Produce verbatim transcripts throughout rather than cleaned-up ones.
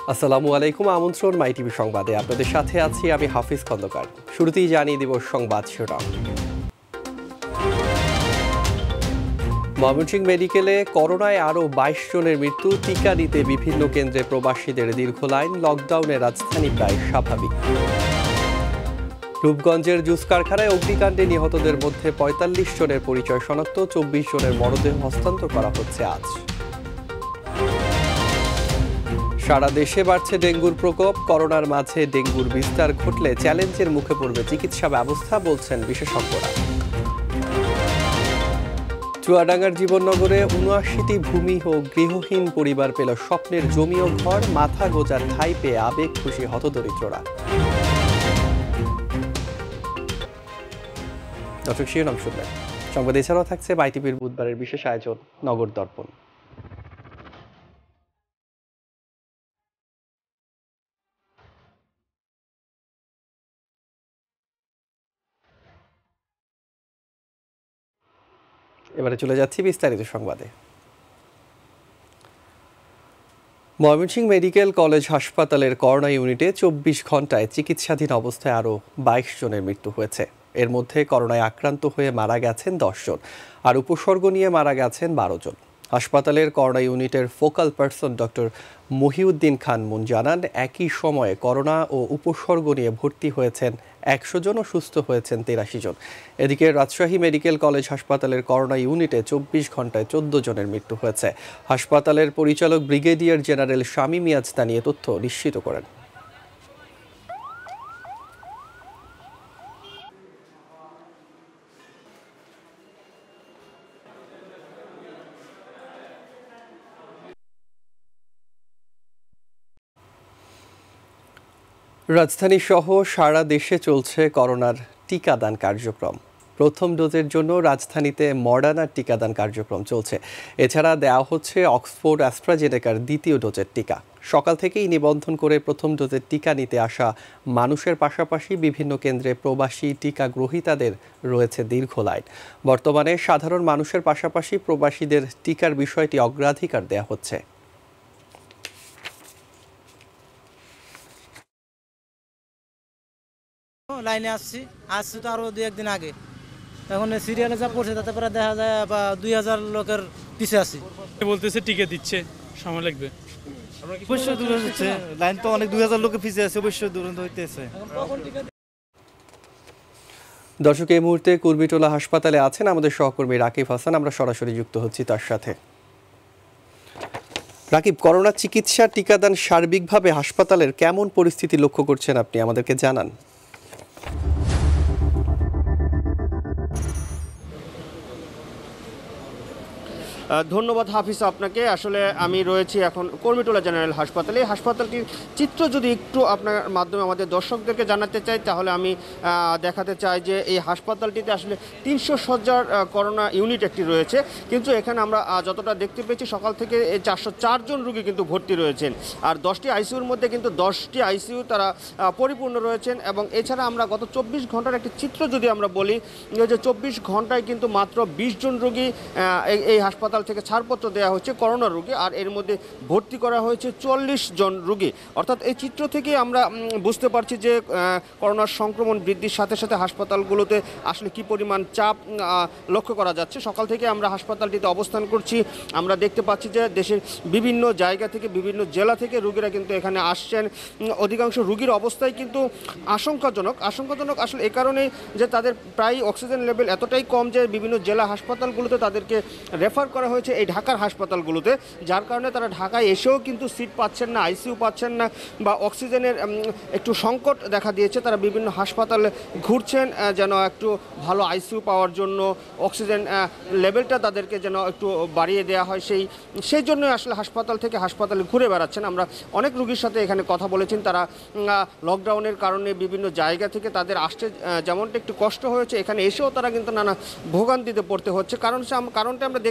আসসালামু আলাইকুম, আমন্ত্রণ মাই টিভি সংবাদে আপনাদের সাথে আছি আমি হাফিজ খন্দকার। শুরুতেই জানিয়ে দিব সংবাদ শিরোনাম। ময়মনসিংহ মেডিকেলে করোনায় আরও বাইশ জনের মৃত্যু, টিকা নিতে বিভিন্ন কেন্দ্রে প্রবাসীদের দীর্ঘ লাইন, লকডাউনে রাজধানী প্রায় স্বাভাবিক। রূপগঞ্জের জুস কারখানায় অগ্নিকাণ্ডে নিহতদের মধ্যে পঁয়তাল্লিশ জনের পরিচয় শনাক্ত, চব্বিশ জনের মরদেহ হস্তান্তর করা হচ্ছে আজ। সারা দেশে বাড়ছে ডেঙ্গুর প্রকোপ, করোনার মাঝে ডেঙ্গুর বিস্তার ঘটলে চ্যালেঞ্জের মুখে পড়বে চিকিৎসা ব্যবস্থা, বলছেন বিশেষজ্ঞরা। চুয়াডাঙ্গার জীবননগরে উনআশিটি ভূমি ও গৃহহীন পরিবার পেল স্বপ্নের জমি ও ঘর, মাথা গোজার ঠাঁই পেয়ে আবেগ খুশি হতদরিদ্ররা। দর্শক শিরোনাম শুনলেন। সংবাদ এছাড়াও থাকছে মাই টিভির বুধবারের বিশেষ আয়োজন নগর দর্পণ। এবারে চলে যাচ্ছি বিস্তারিত সংবাদে। ময়মনসিংহ মেডিকেল কলেজ হাসপাতালের করোনা ইউনিটে চব্বিশ ঘন্টায় চিকিৎসাধীন অবস্থায় আরও বাইশ জনের মৃত্যু হয়েছে। এর মধ্যে করোনায় আক্রান্ত হয়ে মারা গেছেন দশ জন, আর উপসর্গ নিয়ে মারা গেছেন বারো জন। হাসপাতালের করোনা ইউনিটের focal person doctor Mohiuddin Khan Mun জানান, একই সময়ে করোনা ও উপসর্গ নিয়ে ভর্তি হয়েছেন একশো জন ও সুস্থ হয়েছেন তিরাশি জন। এদিকে রাজশাহী মেডিকেল কলেজ হাসপাতালের করোনা ইউনিটে চব্বিশ ঘন্টায় চোদ্দ জনের মৃত্যু হয়েছে। হাসপাতালের পরিচালক ব্রিগেডিয়ার জেনারেল শামীম ইয়াজদানি এ তথ্য নিশ্চিত করেন। রাজধানী সহ সারা দেশে চলছে করোনার টিকাদান কার্যক্রম। প্রথম ডোজের জন্য রাজধানীতে মডার্নার টিকাদান কার্যক্রম চলছে। এছাড়া দেওয়া হচ্ছে অক্সফোর্ড অ্যাস্ট্রাজেনেকার দ্বিতীয় ডোজের টিকা। সকাল থেকেই নিবন্ধন করে প্রথম ডোজের টিকা নিতে আসা মানুষের পাশাপাশি বিভিন্ন কেন্দ্রে প্রবাসী টিকা গ্রহীতাদের রয়েছে দীর্ঘ লাইন। বর্তমানে সাধারণ মানুষের পাশাপাশি প্রবাসীদের টিকার বিষয়টি অগ্রাধিকার দেওয়া হচ্ছে। লাইনে আসছি আসছি তো আরো দুই একদিন আগে, এখন সিরিয়ালে যা পড়ছে তাতে প্রায় দেখা যায় বা দুই হাজার লোকের পিছিয়ে আছি। বলতেছে টিকে দিচ্ছে, সময় লাগবে। অবশ্যই দূর হচ্ছে, লাইন তো অনেক দুই হাজার লোকের পিছিয়ে আছে, অবশ্যই দূরন্ত হইতেছে। দর্শক, এই মুহূর্তে কুর্মিটোলা হাসপাতালে আছেন আমাদের সহকর্মী রাকিব হাসান, আমরা সরাসরি যুক্ত হচ্ছি তার সাথে। রাকিব, করোনা চিকিৎসা টিকাদান সার্বিকভাবে হাসপাতালের কেমন পরিস্থিতি লক্ষ্য করছেন আপনি, আমাদেরকে জানান। ধন্যবাদ হাফিজ আপনাকে। আসলে আমি রয়েছি এখন কুর্মিটোলা জেনারেল হাসপাতালে। হাসপাতালটির চিত্র যদি একটু আপনার মাধ্যমে আমাদের দর্শকদেরকে জানাতে চাই, তাহলে আমি দেখাতে চাই যে এই হাসপাতালটিতে আসলে তিনশো শয্যার করোনা ইউনিট একটি রয়েছে, কিন্তু এখানে আমরা যতটা দেখতে পেয়েছি সকাল থেকে চারশো চারজন রুগী কিন্তু ভর্তি রয়েছেন, আর দশটি আইসিইউর মধ্যে কিন্তু দশটি আইসিইউ তারা পরিপূর্ণ রয়েছেন। এবং এছাড়া আমরা গত চব্বিশ ঘন্টার একটি চিত্র যদি আমরা বলি, যে চব্বিশ ঘন্টায় কিন্তু মাত্র বিশ জন রুগী এই হাসপাতাল থেকে ছাড়পত্র দেওয়া হচ্ছে করোনা রোগী, আর এর মধ্যে ভর্তি করা হয়েছে চল্লিশ জন রোগী। অর্থাৎ এই চিত্র থেকে আমরা বুঝতে পারছি যে করোনার সংক্রমণ বৃদ্ধির সাথে সাথে হাসপাতালগুলোতে আসলে কি পরিমাণ চাপ লক্ষ্য করা যাচ্ছে। সকাল থেকে আমরা হাসপাতালটিতে অবস্থান করছি, আমরা দেখতে পাচ্ছি যে দেশের বিভিন্ন জায়গা থেকে বিভিন্ন জেলা থেকে রোগীরা কিন্তু এখানে আসছেন। অধিকাংশ রোগীর অবস্থায় কিন্তু আশঙ্কাজনক আশঙ্কাজনক আসলে এ কারণেই যে তাদের প্রায় অক্সিজেন লেভেল এতটাই কম যে বিভিন্ন জেলা হাসপাতালগুলোতে তাদেরকে রেফার করা হয়েছে এই ঢাকার হাসপাতালগুলোতে, যার কারণে তারা ঢাকায় এসেও কিন্তু সিট পাচ্ছেন না, আইসিইউ পাচ্ছেন না, বা অক্সিজেনের একটু সংকট দেখা দিয়েছে। তারা বিভিন্ন হাসপাতালে ঘুরছেন যেন একটু ভালো আইসিইউ পাওয়ার জন্য, অক্সিজেন লেভেলটা তাদেরকে যেন একটু বাড়িয়ে দেওয়া হয়, সেই সেই জন্যই আসলে হাসপাতাল থেকে হাসপাতালে ঘুরে বেড়াচ্ছেন। আমরা অনেক রোগীর সাথে এখানে কথা বলেছেন, তারা লকডাউনের কারণে বিভিন্ন জায়গা থেকে তাদের আসতে যেমনটা একটু কষ্ট হয়েছে, এখানে এসেও তারা কিন্তু নানা ভোগান্তিতে পড়তে হচ্ছে। কারণ কারণটা আমরা দেখতে পাচ্ছি যে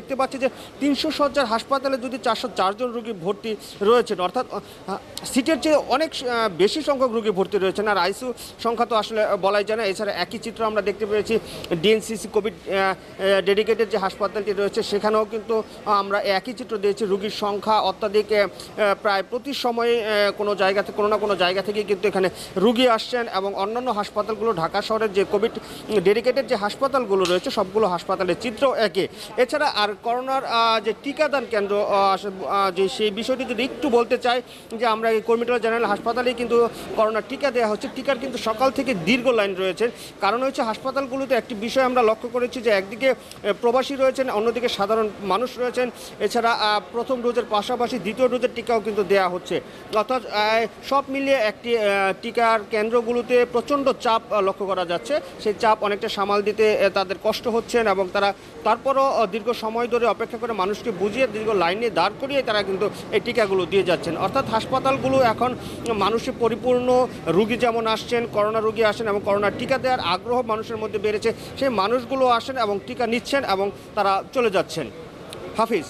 যে তিনশো শয্যার হাসপাতালে যদি চারশো চারজন রোগী ভর্তি রয়েছেন, অর্থাৎ সিটের চেয়ে অনেক বেশি সংখ্যক রোগী ভর্তি রয়েছেন। আর আইসিইউ সংখ্যা তো আসলে বলাই যায় না। এছাড়া একই চিত্র আমরা দেখতে পেয়েছি ডিএনসিসি কোভিড ডেডিকেটেড যে হাসপাতালটি রয়েছে সেখানেও কিন্তু আমরা একই চিত্র দিয়েছি। রোগীর সংখ্যা অত্যাধিক, প্রায় প্রতি সময়ে কোনো জায়গা থেকে কোনো না কোনো জায়গা থেকে কিন্তু এখানে রোগী আসছেন এবং অন্যান্য হাসপাতালগুলো ঢাকা শহরের যে কোভিড ডেডিকেটেড যে হাসপাতালগুলো রয়েছে সবগুলো হাসপাতালের চিত্র একই। এছাড়া আর করোনার যে টিকাদান কেন্দ্র যে সেই বিষয়টি যদি একটু বলতে চাই যে আমরা এই কর্মীটোলা জেনারেল হাসপাতালেই কিন্তু করোনার টিকা দেওয়া হচ্ছে। টিকার কিন্তু সকাল থেকে দীর্ঘ লাইন রয়েছে। কারণ হচ্ছে হাসপাতালগুলোতে একটি বিষয় আমরা লক্ষ্য করেছি যে একদিকে প্রবাসী রয়েছেন, অন্যদিকে সাধারণ মানুষ রয়েছেন। এছাড়া প্রথম ডোজের পাশাপাশি দ্বিতীয় ডোজের টিকাও কিন্তু দেওয়া হচ্ছে। অর্থাৎ সব মিলিয়ে একটি টিকার কেন্দ্রগুলোতে প্রচণ্ড চাপ লক্ষ্য করা যাচ্ছে। সেই চাপ অনেকটা সামাল দিতে তাদের কষ্ট হচ্ছেন এবং তারা তারপরও দীর্ঘ সময় ধরে অপেক্ষা করে মানুষকে বুঝিয়ে দীর্ঘ লাইনে দাঁড় করিয়ে তারা কিন্তু এই টিকাগুলো দিয়ে যাচ্ছেন। অর্থাৎ হাসপাতালগুলো এখন মানুষে পরিপূর্ণ, রুগী যেমন আসছেন, করোনা রুগী আসেন এবং করোনার টিকা দেওয়ার আগ্রহ মানুষের মধ্যে বেড়েছে। সেই মানুষগুলো আসেন এবং টিকা নিচ্ছেন এবং তারা চলে যাচ্ছেন। হাফিজ।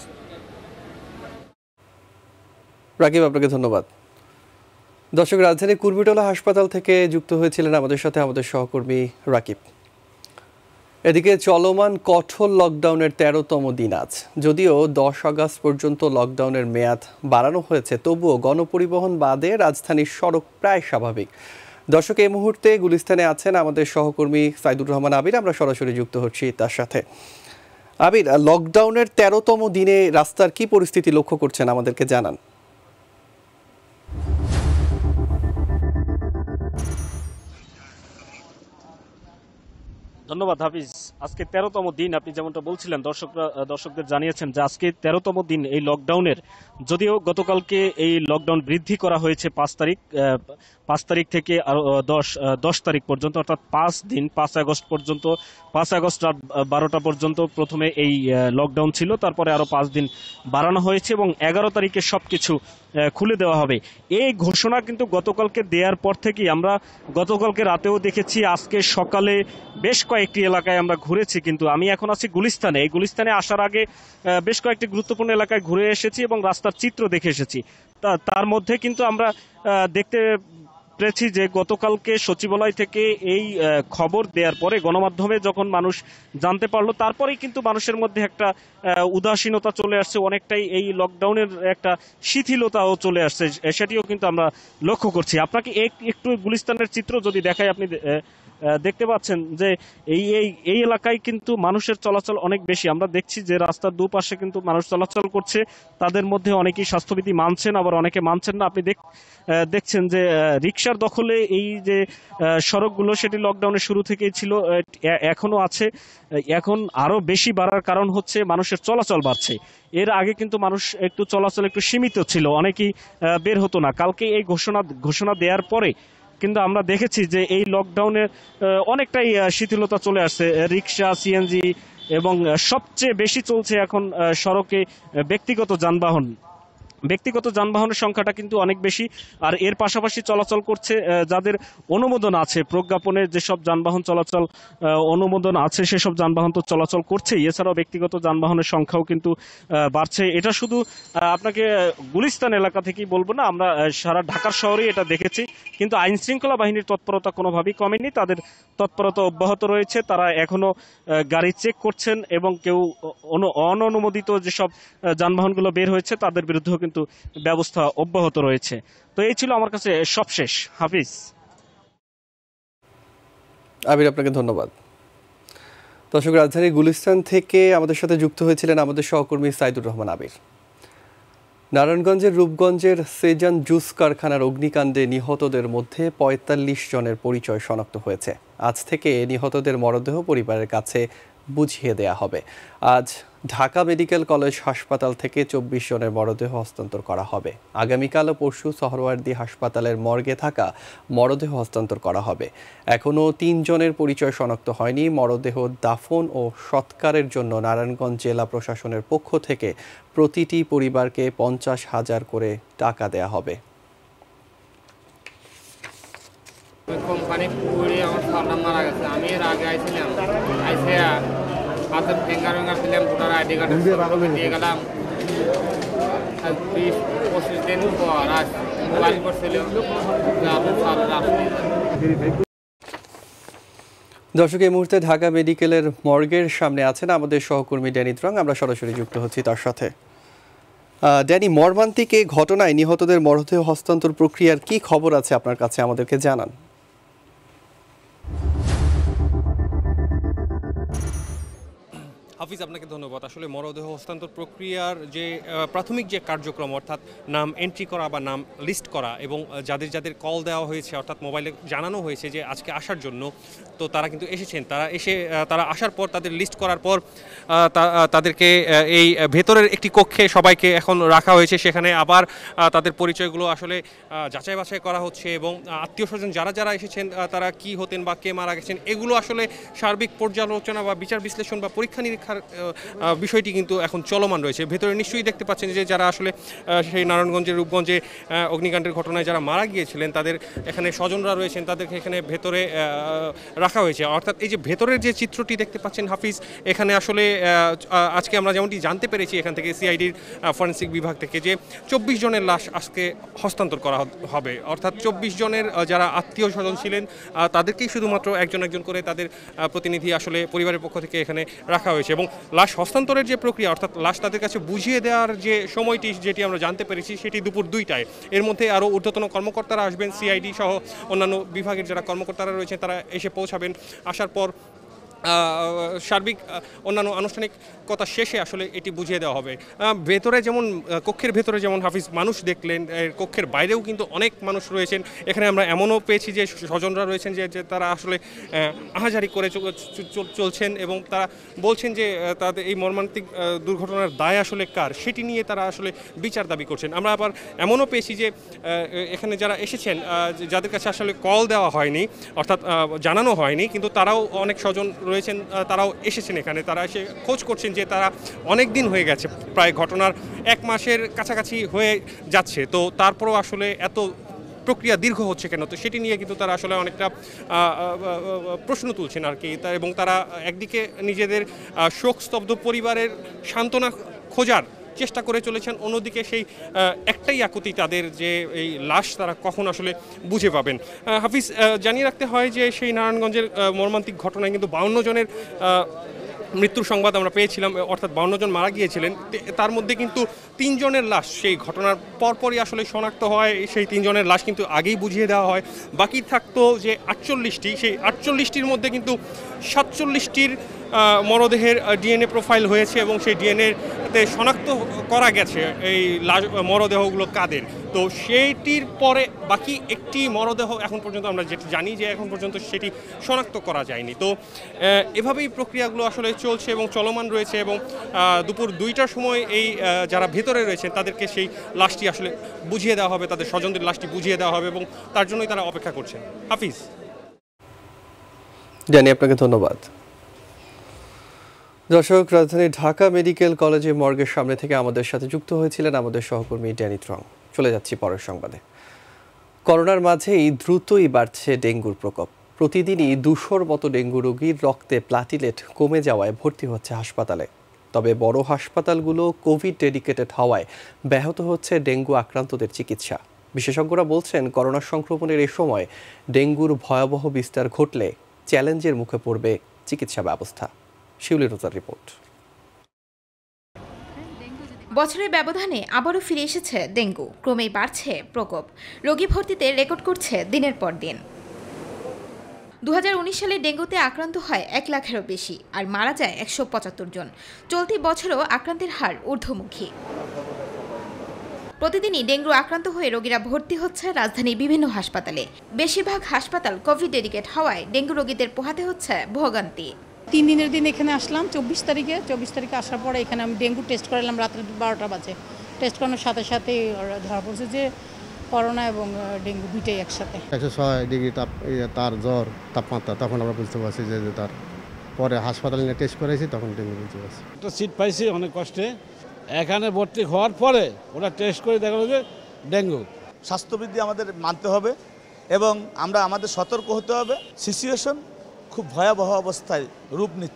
রাকিব, আপনাকে ধন্যবাদ। দর্শক, রাজধানী কুর্মিটোলা হাসপাতাল থেকে যুক্ত হয়েছিলেন আমাদের সাথে আমাদের সহকর্মী রাকিব। এদিকে চলমান কঠোর লকডাউনের তেরোতম দিন আজ। যদিও দশ আগস্ট পর্যন্ত লকডাউনের মেয়াদ বাড়ানো হয়েছে, তবুও গণপরিবহন বাদে রাজধানীর সড়ক প্রায় স্বাভাবিক। দর্শক, এই মুহূর্তে গুলিস্তানে আছেন আমাদের সহকর্মী সাইদুর রহমান আবির। আমরা সরাসরি যুক্ত হচ্ছি তার সাথে। আবির, লকডাউনের তেরোতম দিনে রাস্তার কি পরিস্থিতি লক্ষ্য করছেন আমাদেরকে জানান। ধন্যবাদ হাফিজ। আজকে তেরোতম দিন, আপনি যেমনটা বলছিলেন, দর্শকরা দর্শকদের জানিয়েছেন যে আজকে তেরোতম দিন এই লকডাউনের। যদিও গতকালকে এই লকডাউন বৃদ্ধি করা হয়েছে পাঁচ তারিখ পাঁচ তারিখ থেকে আরো দশ দশ তারিখ পর্যন্ত, অর্থাৎ পাঁচ দিন, পাঁচ আগস্ট পর্যন্ত, পাঁচ আগস্ট রাত বারোটা পর্যন্ত প্রথমে এই লকডাউন ছিল। তারপরে আরো পাঁচ দিন বাড়ানো হয়েছে এবং এগারো তারিখে সবকিছু খুলে দেওয়া হবে। এই ঘোষণা কিন্তু গতকালকে দেওয়ার পর থেকেই আমরা গতকালকে রাতেও দেখেছি, আজকে সকালে বেশ কয়েকটি এলাকায় আমরা ঘুরেছি। কিন্তু আমি এখন আছি গুলিস্তানে। এই গুলিস্তানে আসার আগে বেশ কয়েকটি গুরুত্বপূর্ণ এলাকায় ঘুরে এসেছি এবং রাস্তার চিত্র দেখে এসেছি। তার মধ্যে কিন্তু আমরা দেখতে পেরেছি যে গতকালকে সচিবালয় থেকে এই খবর দেওয়ার পরে গণমাধ্যমে যখন মানুষ জানতে পারলো, তারপরেই কিন্তু মানুষের মধ্যে একটা উদাসীনতা চলে আসছে, অনেকটাই এই লকডাউনের একটা শিথিলতাও চলে আসছে, সেটিও কিন্তু আমরা লক্ষ্য করছি। আপনাকে একটু গুলিস্তানের চিত্র যদি দেখাই, আপনি দেখতে পাচ্ছেন যে এই এই এই এলাকায় কিন্তু মানুষের চলাচল অনেক বেশি। আমরা দেখছি যে রাস্তার দুপাশে কিন্তু মানুষ চলাচল করছে। তাদের মধ্যে অনেকেই স্বাস্থ্যবিধি মানছেন, আবার অনেকে মানছেন না। আপনি দেখছেন যে রিকশার দখলে এই যে সড়কগুলো, সেটি লকডাউনের শুরু থেকেই ছিল, এখনো আছে। এখন আরো বেশি বাড়ার কারণ হচ্ছে মানুষের চলাচল বাড়ছে। এর আগে কিন্তু মানুষ একটু চলাচল একটু সীমিত ছিল, অনেকেই বের হতো না। কালকে এই ঘোষণা ঘোষণা দেওয়ার পরে কিন্তু আমরা দেখেছি যে এই লকডাউনে অনেকটাই শিথিলতা চলে আসছে। রিকশা, সিএনজি এবং সবচেয়ে বেশি চলছে এখন সড়কে ব্যক্তিগত যানবাহন। ব্যক্তিগত যানবাহনের সংখ্যাটা কিন্তু অনেক বেশি। আর এর পাশাপাশি চলাচল করছে যাদের অনুমোদন আছে, প্রজ্ঞাপনে যেসব যানবাহন চলাচল অনুমোদন আছে সেসব যানবাহন তো চলাচল করছেই। এছাড়াও ব্যক্তিগত যানবাহনের সংখ্যাও কিন্তু বাড়ছে। এটা শুধু আপনাকে গুলিস্তান এলাকা থেকেই বলবো না, আমরা সারা ঢাকার শহরেই এটা দেখেছি। কিন্তু আইন শৃঙ্খলা বাহিনীর তৎপরতা কোনোভাবেই কমেনি, তাদের তৎপরতা অব্যাহত রয়েছে। তারা এখনো গাড়ি চেক করছেন এবং কেউ অননুমোদিত যেসব যানবাহনগুলো বের হয়েছে তাদের বিরুদ্ধেও কিন্তু ব্যবস্থা অব্যাহত রয়েছে। তো এই ছিল আমার কাছে সবশেষ। হাফিজ। আবির, আপনাকে ধন্যবাদ। দর্শক, রাজধানীর গুলিস্তান থেকে আমাদের সাথে যুক্ত হয়েছিলেন আমাদের সহকর্মী সাইদুর রহমান আবির। নারায়ণগঞ্জের রূপগঞ্জের সেজান জুস কারখানার অগ্নিকাণ্ডে নিহতদের মধ্যে পঁয়তাল্লিশ জনের পরিচয় শনাক্ত হয়েছে। আজ থেকে নিহতদের মরদেহ পরিবারের কাছে বুঝিয়ে দেয়া হবে। আজ ঢাকা মেডিকেল কলেজ হাসপাতাল থেকে চব্বিশ জনের মরদেহ হস্তান্তর করা হবে। আগামীকাল ও পরশু সোহরাওয়ার্দী হাসপাতালের মর্গে থাকা মরদেহ হস্তান্তর করা হবে। এখনও তিন জনের পরিচয় শনাক্ত হয়নি। মরদেহ দাফন ও সৎকারের জন্য নারায়ণগঞ্জ জেলা প্রশাসনের পক্ষ থেকে প্রতিটি পরিবারকে পঞ্চাশ হাজার করে টাকা দেয়া হবে। কোম্পানি পুড়ে আমার ফার্ম মারা গেছে। আমি এর আগে আইছিলাম, আইসে হাতের ফিঙ্গার ফিঙ্গার দিলাম, ভোটার আইডি কার্ড দিয়ে গেলাম। বিশ পঁচিশ দিন পর আজ মোবাইল করছিল। দর্শক, এই মুহূর্তে ঢাকা মেডিকেলের মর্গের সামনে আছেন আমাদের সহকর্মী ড্যানি ত্রং। আমরা সরাসরি যুক্ত হচ্ছি তার সাথে। ড্যানি, মর্মান্তিক এই ঘটনায় নিহতদের মরদেহ হস্তান্তর প্রক্রিয়ার কি খবর আছে আপনার কাছে, আমাদেরকে জানান। হাফিজ, আপনাকে ধন্যবাদ। আসলে মরদেহ হস্তান্তর প্রক্রিয়ার যে প্রাথমিক যে কার্যক্রম, অর্থাৎ নাম এন্ট্রি করা বা নাম লিস্ট করা, এবং যাদের যাদের কল দেওয়া হয়েছে অর্থাৎ মোবাইলে জানানো হয়েছে যে আজকে আসার জন্য, তো তারা কিন্তু এসেছেন। তারা এসে তারা আসার পর তাদের লিস্ট করার পর তাদেরকে এই ভেতরের একটি কক্ষে সবাইকে এখন রাখা হয়েছে। সেখানে আবার তাদের পরিচয়গুলো আসলে যাচাই বাছাই করা হচ্ছে, এবং আত্মীয় স্বজন যারা যারা এসেছেন তারা কি হতেন বা কে মারা গেছেন, এগুলো আসলে সার্বিক পর্যালোচনা বা বিচার বিশ্লেষণ বা পরীক্ষা নিরীক্ষার বিষয়টি কিন্তু এখন চলমান রয়েছে। ভেতরে নিশ্চয়ই দেখতে পাচ্ছেন যে যারা আসলে সেই নারায়ণগঞ্জের রূপগঞ্জে অগ্নিকাণ্ডের ঘটনায় যারা মারা গিয়েছিলেন তাদের এখানে স্বজনরা রয়েছেন, তাদেরকে এখানে ভেতরে রাখা হয়েছে। অর্থাৎ এই যে ভেতরের যে চিত্রটি দেখতে পাচ্ছেন হাফিজ, এখানে আসলে আজকে আমরা যেমনটি জানতে পেরেছি এখান থেকে সিআইডির ফরেন্সিক বিভাগ থেকে, যে চব্বিশ জনের লাশ আজকে হস্তান্তর করা হবে। অর্থাৎ চব্বিশ জনের যারা আত্মীয় স্বজন ছিলেন তাদেরকেই শুধুমাত্র একজন একজন করে তাদের প্রতিনিধি আসলে পরিবারের পক্ষ থেকে এখানে রাখা হয়েছে। এবং লাশ হস্তান্তরের যে প্রক্রিয়া, অর্থাৎ লাশ তাদের কাছে বুঝিয়ে দেওয়ার যে সময়টি, যেটি আমরা জানতে পেরেছি, সেটি দুপুর দুইটায়। এর মধ্যে আরও ঊর্ধ্বতন কর্মকর্তারা আসবেন, সিআইডি সহ অন্যান্য বিভাগের যারা কর্মকর্তারা রয়েছেন তারা এসে পৌঁছাবেন। আসার পর সার্বিক অন্যান্য আনুষ্ঠানিকতা শেষে আসলে এটি বুঝিয়ে দেওয়া হবে। ভেতরে যেমন কক্ষের ভেতরে যেমন হাফিজ মানুষ দেখলেন, কক্ষের বাইরেও কিন্তু অনেক মানুষ রয়েছেন। এখানে আমরা এমনও পেয়েছি যে স্বজনরা রয়েছেন যে তারা আসলে আহাজারি করে চলছেন, এবং তারা বলছেন যে তাদের এই মর্মান্তিক দুর্ঘটনার দায় আসলে কার, সেটি নিয়ে তারা আসলে বিচার দাবি করছেন। আমরা আবার এমনও পেয়েছি যে এখানে যারা এসেছেন, যাদের কাছে আসলে কল দেওয়া হয়নি, অর্থাৎ জানানো হয়নি, কিন্তু তারাও অনেক স্বজন রয়েছেন, তারাও এসেছেন এখানে। তারা এসে খোঁজ করছেন যে তারা অনেক দিন হয়ে গেছে, প্রায় ঘটনার এক মাসের কাছাকাছি হয়ে যাচ্ছে, তো তারপরও আসলে এত প্রক্রিয়া দীর্ঘ হচ্ছে কেন, তো সেটি নিয়ে কিন্তু তারা আসলে অনেকটা প্রশ্ন তুলছেন আর কি। এবং তারা একদিকে নিজেদের শোকস্তব্ধ পরিবারের সান্ত্বনা খোঁজার চেষ্টা করে চলেছেন, অন্যদিকে সেই একটাই আকুতি তাদের যে এই লাশ তারা কখন আসলে বুঝে পাবেন। হাফিজ, জানিয়ে রাখতে হয় যে সেই নারায়ণগঞ্জের মর্মান্তিক ঘটনায় কিন্তু বাউন্ন জনের মৃত্যুর সংবাদ আমরা পেয়েছিলাম, অর্থাৎ বাউন্ন জন মারা গিয়েছিলেন। তার মধ্যে কিন্তু তিনজনের লাশ সেই ঘটনার পরপরই আসলে শনাক্ত হয়। সেই তিনজনের লাশ কিন্তু আগেই বুঝিয়ে দেওয়া হয়। বাকি থাকতো যে আটচল্লিশটি, সেই আটচল্লিশটির মধ্যে কিন্তু সাতচল্লিশটির মরদেহের ডিএনএ প্রোফাইল হয়েছে, এবং সেই ডিএনএতে শনাক্ত করা গেছে এই লাশ মরদেহগুলো কাদের। তো সেইটির পরে বাকি একটি মরদেহ এখন পর্যন্ত আমরা যেটি জানি যে এখন পর্যন্ত সেটি শনাক্ত করা যায়নি। তো এভাবেই প্রক্রিয়াগুলো আসলে চলছে এবং চলমান রয়েছে, এবং দুপুর দুইটার সময় এই যারা ভেতরে রয়েছেন তাদেরকে সেই লাশটি আসলে বুঝিয়ে দেওয়া হবে, তাদের স্বজনদের লাশটি বুঝিয়ে দেওয়া হবে, এবং তার জন্যই তারা অপেক্ষা করছেন। হাফিজ। জানি, আপনাকে ধন্যবাদ। দর্শক, রাজধানীর ঢাকা মেডিকেল কলেজে মর্গের সামনে থেকে আমাদের সাথে যুক্ত হয়েছিলেন আমাদের সহকর্মী ড্যানি ত্রং। চলে যাচ্ছি পরের সংবাদে। করোনার মাঝেই দ্রুতই বাড়ছে ডেঙ্গুর প্রকোপ। প্রতিদিনই দুশোর মতো ডেঙ্গু রোগীর রক্তে প্লাটিলেট কমে যাওয়ায় ভর্তি হচ্ছে হাসপাতালে। তবে বড় হাসপাতালগুলো কোভিড ডেডিকেটেড হওয়ায় ব্যাহত হচ্ছে ডেঙ্গু আক্রান্তদের চিকিৎসা। বিশেষজ্ঞরা বলছেন, করোনা সংক্রমণের এ সময় ডেঙ্গুর ভয়াবহ বিস্তার ঘটলে চ্যালেঞ্জের মুখে পড়বে চিকিৎসা ব্যবস্থা। শিউলি রোজার রিপোর্ট। বছরের ব্যবধানে আবারও ফিরে এসেছে ডেঙ্গু। ক্রমেই বাড়ছে প্রকোপ। রোগী ভর্তিতে রেকর্ড করছে দিনের পর দিন। দু হাজার উনিশ সালে ডেঙ্গুতে আক্রান্ত হয় এক লাখেরও বেশি, আর মারা যায় একশো পঁচাত্তর জন। চলতি বছরও আক্রান্তের হার ঊর্ধ্বমুখী। প্রতিদিনই ডেঙ্গু আক্রান্ত হয়ে রোগীরা ভর্তি হচ্ছে রাজধানীর বিভিন্ন হাসপাতালে। বেশিরভাগ হাসপাতাল কোভিড ডেডিকেট হওয়ায় ডেঙ্গু রোগীদের পোহাতে হচ্ছে ভোগান্তি। তিন দিনের দিন এখানে আসলাম চব্বিশ তারিখে চব্বিশ তারিখে আসার পরে এখানে আমি ডেঙ্গু টেস্ট করালাম রাত্রে বারোটা বাজে। টেস্ট করানোর সাথে সাথে ধরা পড়ছে যে করোনা এবং ডেঙ্গু দুইটাই একসাথে। একশো ছয় ডিগ্রি তাপ তার জ্বর তাপমাত্রা, তখন আমরা বুঝতে পারছি যে তার পরে হাসপাতালে নিয়ে টেস্ট করেছি, তখন ডেঙ্গু বুঝতে পারছি। একটা সিট পাইছি অনেক কষ্টে, এখানে ভর্তি হওয়ার পরে ওরা টেস্ট করে দেখা গেল যে ডেঙ্গু। স্বাস্থ্যবিধি আমাদের মানতে হবে এবং আমরা আমাদের সতর্ক হতে হবে। সিচুয়েশন খুব ভয়াবহ অবস্থায় রূপ নিচ্ছে।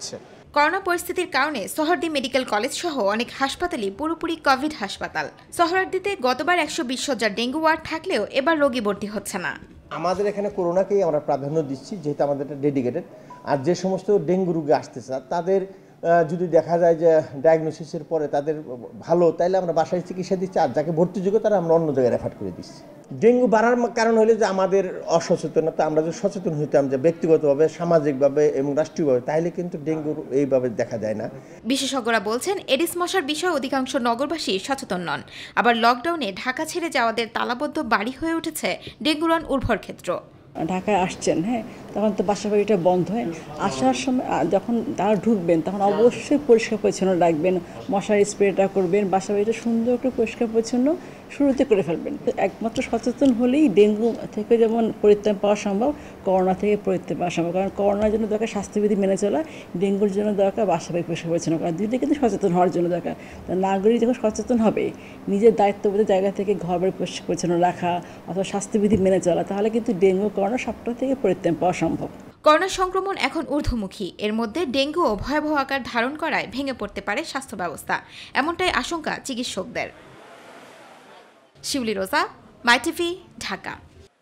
করোনা পরিস্থিতির কারণে সোহরাওয়ার্দী মেডিকেল কলেজ সহ অনেক হাসপাতালই পুরোপুরি কোভিড হাসপাতাল। সোহরাওয়ার্দীতে গতবার একশো বিশ শয্যার ডেঙ্গু ওয়ার্ড থাকলেও এবার রোগী ভর্তি হচ্ছে না। আমাদের এখানে করোনাকেই আমরা প্রাধান্য দিচ্ছি, যেহেতু আমাদের এটা ডেডিকেটেড। আর যে সমস্ত ডেঙ্গু রোগী আসতেছে তাদের যদি দেখা যায় যে ডায়াগনোসিসের পরে তাদের ভালো, তাইলে আমরা বাসায় চিকিৎসা দিচ্ছি, আর যাকে ভর্তিযোগ্য তারা আমরা অন্য জায়গায় রেফার করে দিচ্ছি। ডেঙ্গু বাড়ার কারণ হলে যে আমাদের অসচেতনতা। আমরা যদি সচেতন হইতাম যে ব্যক্তিগতভাবে, সামাজিকভাবে এবং রাষ্ট্রীয়ভাবে, তাহলে কিন্তু ডেঙ্গু এইভাবে দেখা যায় না। বিশেষজ্ঞরা বলছেন এডিস মশার বিষয়ে অধিকাংশ নগরবাসী সচেতন নন। আবার লকডাউনে ঢাকা ছেড়ে যাওয়াদের তালাবদ্ধ বাড়ি হয়ে উঠেছে ডেঙ্গুরান উর্বর ক্ষেত্র। ঢাকায় আসছেন, হ্যাঁ, তখন তো বাসা বাড়িটা বন্ধ হয়। আসার সময় যখন তারা ঢুকবেন তখন অবশ্যই পরিষ্কার পরিচ্ছন্ন রাখবেন, মশারি স্প্রেটা করবেন, বাসা বাড়িটা সুন্দর করে পরিষ্কার পরিচ্ছন্ন শুরুতে করে ফেলবেন। তো একমাত্র সচেতন হলেই ডেঙ্গু থেকে যেমন পরিত্রাণ পাওয়া সম্ভব, করোনা থেকে পরিত্রাণ পাওয়া সম্ভব। কারণ করোনার জন্য দরকার স্বাস্থ্যবিধি মেনে চলা, ডেঙ্গুর জন্য দরকার বাসা বাড়ি পরিষ্কার পরিচ্ছন্ন করা। দুইটা কিন্তু সচেতন হওয়ার জন্য দরকার। তো নাগরিক যখন সচেতন হবে, নিজের দায়িত্ববোধের জায়গা থেকে ঘর বাড়ি পরিষ্কার পরিচ্ছন্ন রাখা অথবা স্বাস্থ্যবিধি মেনে চলা, তাহলে কিন্তু ডেঙ্গু করোনা সবটা থেকে পরিত্রাণ পাওয়া সম্ভব। করোনা সংক্রমণ এখন ঊর্ধ্বমুখী। এর মধ্যে ডেঙ্গুও ভয়াবহ আকার ধারণ করায় ভেঙে পড়তে পারে স্বাস্থ্য ব্যবস্থা, এমনটাই আশঙ্কা চিকিৎসকদের। শিউলি রোজা, মাইটিভি, ঢাকা।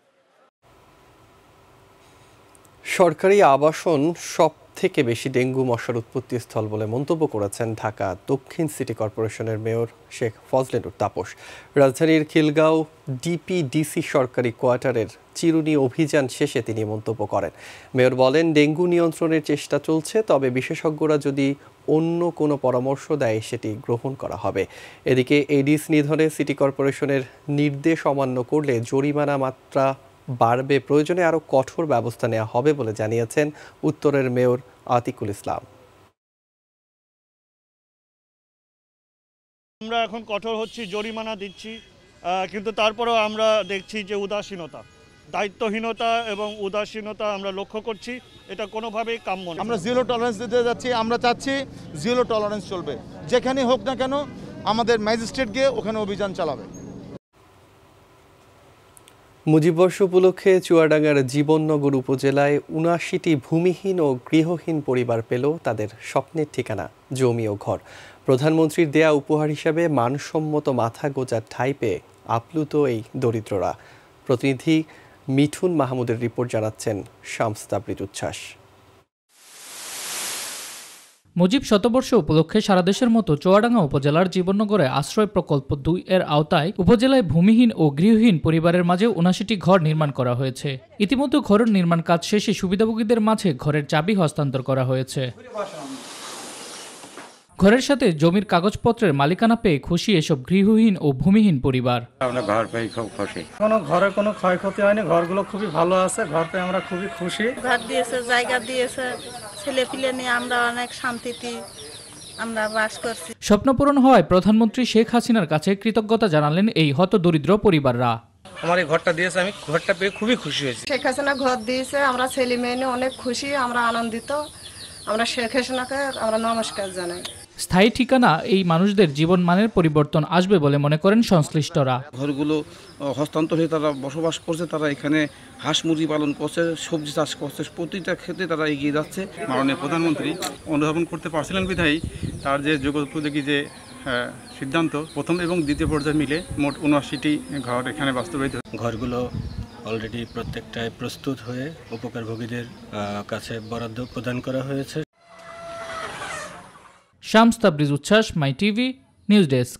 সরকারি আবাসন সব থেকে বেশি ডেঙ্গু মশার উৎপত্তি স্থল বলে মন্তব্য করেছেন ঢাকা দক্ষিণ সিটি কর্পোরেশনের মেয়র শেখ ফজলে নূর তাপস। রাজধানীর খিলগাঁও ডিপিডিসি সরকারি কোয়ার্টারের চিরুনি অভিযান শেষে তিনি মন্তব্য করেন। মেয়র বলেন, ডেঙ্গু নিয়ন্ত্রণের চেষ্টা চলছে, তবে বিশেষজ্ঞরা যদি অন্য কোনো পরামর্শ দেয় সেটি গ্রহণ করা হবে। এদিকে এডিস নিধনে সিটি কর্পোরেশনের নির্দেশ অমান্য করলে জরিমানা মাত্রা বাড়বে, প্রয়োজনে আরও কঠোর ব্যবস্থা নেওয়া হবে বলে জানিয়েছেন উত্তরের মেয়র আতিকুল ইসলাম। আমরা এখন কঠোর হচ্ছি, জরিমানা দিচ্ছি, কিন্তু তারপরেও আমরা দেখছি যে উদাসীনতা, দায়িত্বহীনতা এবং উদাসীনতা আমরা লক্ষ্য করছি। এটা কোনোভাবেই কাম্য নয়। আমরা জিরো টলারেন্স দিতে যাচ্ছি। আমরা চাচ্ছি জিরো টলারেন্স চলবে, যেখানে হোক না কেন আমাদের ম্যাজিস্ট্রেট গিয়ে ওখানে অভিযান চালাবে। মুজিববর্ষ উপলক্ষে চুয়াডাঙ্গার জীবননগর উপজেলায় উনাশিটি ভূমিহীন ও গৃহহীন পরিবার পেল তাদের স্বপ্নের ঠিকানা, জমি ও ঘর। প্রধানমন্ত্রীর দেয়া উপহার হিসাবে মানসম্মত মাথা গোজার ঠাঁই পেয়ে আপ্লুত এই দরিদ্ররা। প্রতিনিধি মিঠুন মাহমুদের রিপোর্ট জানাচ্ছেন শামস তাবরিজ উচ্ছ্বাস। মুজিব শতবর্ষ উপলক্ষে সারা দেশের মতো চুয়াডাঙ্গা উপজেলার জীবননগরে আশ্রয় প্রকল্প দুই এর আওতায় উপজেলায় ভূমিহীন ও গৃহহীন পরিবারের মাঝে উনাশিটি ঘর নির্মাণ করা হয়েছে। ইতিমধ্যে ঘরের নির্মাণ কাজ শেষে সুবিধাভোগীদের মাঝে ঘরের চাবি হস্তান্তর করা হয়েছে। ঘরের সাথে জমির কাগজপত্রের মালিকানা পেয়ে খুশি এসব গৃহহীন ও ভূমিহীন পরিবার। আমরা ঘর পেয়ে খুব খুশি। কোনো ঘরে কোনো ক্ষয়ক্ষতি হয়নি, ঘরগুলো খুবই ভালো আছে, ঘর পেয়ে আমরা খুবই খুশি। ঘর দিয়েছে, জায়গা দিয়েছে, ছেলে পিলে নিয়ে আমরা অনেক শান্তিতে আমরা বাস করছি। স্বপ্ন পূরণ হওয়ায় প্রধানমন্ত্রী শেখ হাসিনার কাছে কৃতজ্ঞতা জানালেন এই হতদরিদ্র পরিবাররা। আমার এই ঘরটা দিয়েছে, আমি ঘরটা পেয়ে খুবই খুশি হয়েছি। শেখ হাসিনা ঘর দিয়েছে, আমরা ছেলে মেয়ে নিয়ে অনেক খুশি, আমরা আনন্দিত। আমরা শেখ হাসিনাকে আমরা নমস্কার জানাই। স্থায়ী ঠিকানা এই মানুষদের জীবন মানের পরিবর্তন আসবে বলে মনে করেন সংশ্লিষ্টরা। ঘরগুলো হস্তান্তর হয়ে তারা বসবাস করছে, তারা এখানে হাঁস মুরগি পালন করছে, সবজি চাষ করছে, প্রতিটা ক্ষেত্রে তারা এগিয়ে যাচ্ছে। মাননীয় প্রধানমন্ত্রী অনুধাবন করতে পারছিলেন বিধায়ী তার যে যোগ্যোপযোগী যে সিদ্ধান্ত, প্রথম এবং দ্বিতীয় পর্যায়ে মিলে মোট উনআশিটি ঘর এখানে বাস্তবায়িত। ঘরগুলো অলরেডি প্রত্যেকটাই প্রস্তুত হয়ে উপকারভোগীদের কাছে বরাদ্দ প্রদান করা হয়েছে। শামস তাবরিজ উচ্ছ্বাস, মাই টিভি নিউজ ডেস্ক।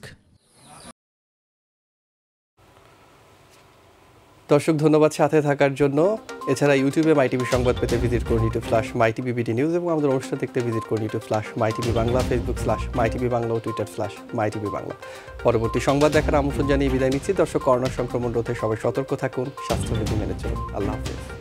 দর্শক ধন্যবাদ সাথে থাকার জন্য। এছাড়া ইউটিউবে মাই টিভি সংবাদ পেতে ভিজিট করুন YouTube slash My TV BD news এবং আমাদের অনুষ্ঠান দেখতে ভিজিট করুন YouTube slash My TV Bangla, Facebook slash My TV Bangla ও Twitter slash My TV Bangla. পরবর্তী সংবাদ দেখার আমন্ত্রণ জানিয়ে বিদায় নিচ্ছি। দর্শক, করোনা সংক্রমণ রোধে সবাই সতর্ক থাকুন, স্বাস্থ্যবিধি মেনে চলুন। আল্লাহ হাফেজ।